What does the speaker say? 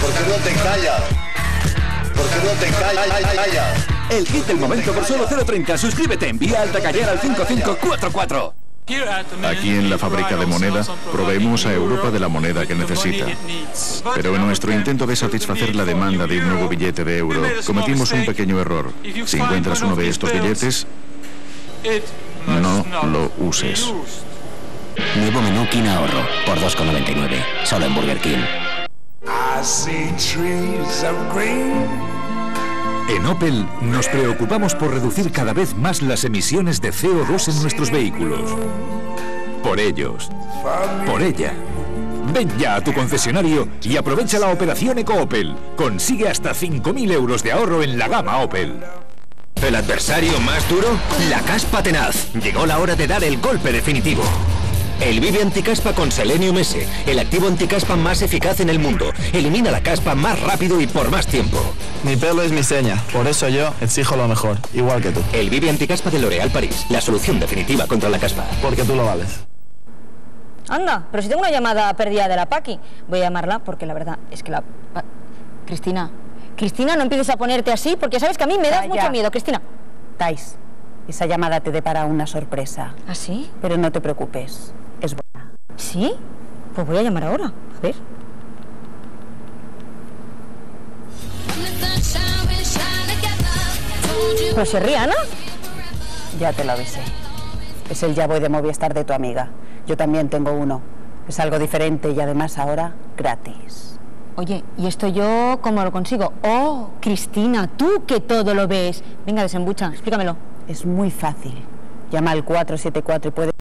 ¿Por qué no te callas? ¿Por qué no te callas? El kit del momento por solo 0,30. Suscríbete, envía Alta Caller al 5544. Aquí en la fábrica de moneda proveemos a Europa de la moneda que necesita. Pero en nuestro intento de satisfacer la demanda de un nuevo billete de euro, cometimos un pequeño error. Si encuentras uno de estos billetes, no lo uses. Nuevo menú King Ahorro por 2,99. Solo en Burger King. En Opel nos preocupamos por reducir cada vez más las emisiones de CO2 en nuestros vehículos. Por ellos. Por ella. Ven ya a tu concesionario y aprovecha la operación EcoOpel. Consigue hasta 5.000 euros de ahorro en la gama Opel. ¿El adversario más duro? La caspa tenaz. Llegó la hora de dar el golpe definitivo. El Vive Anticaspa con Selenium S, el activo anticaspa más eficaz en el mundo. Elimina la caspa más rápido y por más tiempo. Mi pelo es mi seña, por eso yo exijo lo mejor, igual que tú. El Vive Anticaspa de L'Oréal París, la solución definitiva contra la caspa. Porque tú lo vales. Anda, pero si tengo una llamada perdida de la Paqui. Voy a llamarla porque la verdad es que la... Cristina, no empieces a ponerte así porque sabes que a mí me das mucho miedo, Cristina. Thais, esa llamada te depara una sorpresa. ¿Ah, sí? Pero no te preocupes, es buena. ¿Sí? Pues voy a llamar ahora, a ver. ¿Pero si es Rihanna? Ya te lo avisé. Es el Ya Voy de Movistar de tu amiga. Yo también tengo uno. Es algo diferente y además ahora gratis. Oye, ¿y esto yo cómo lo consigo? Oh, Cristina, tú que todo lo ves. Venga, desembucha, explícamelo. Es muy fácil. Llama al 474 y puedes...